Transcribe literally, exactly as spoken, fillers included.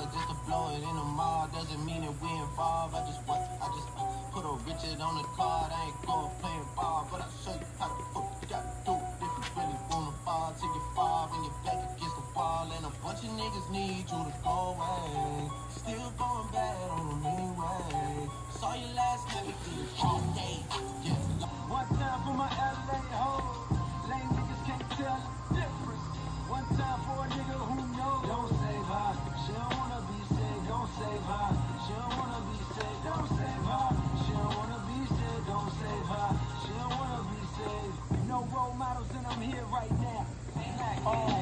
dollars just to blow it in the mall. Doesn't mean that we involved. I just what I just uh, put a Richard on the card. I ain't going playing ball, but I'll show you how the fuck you gotta do it if you really wanna fall till you fall and you're back against the wall. And a bunch of niggas need you to go away. Still going bad on them anyway. Saw you last night, all day. Yeah. One time for my L A hoes. Lame niggas can't tell the difference. One time for a nigga who knows. Don't save her. She don't wanna be saved. Don't save her. She don't wanna be saved. Don't save her. She don't wanna be saved. Don't save her. She don't wanna be saved. No role models and I'm here right now. Oh.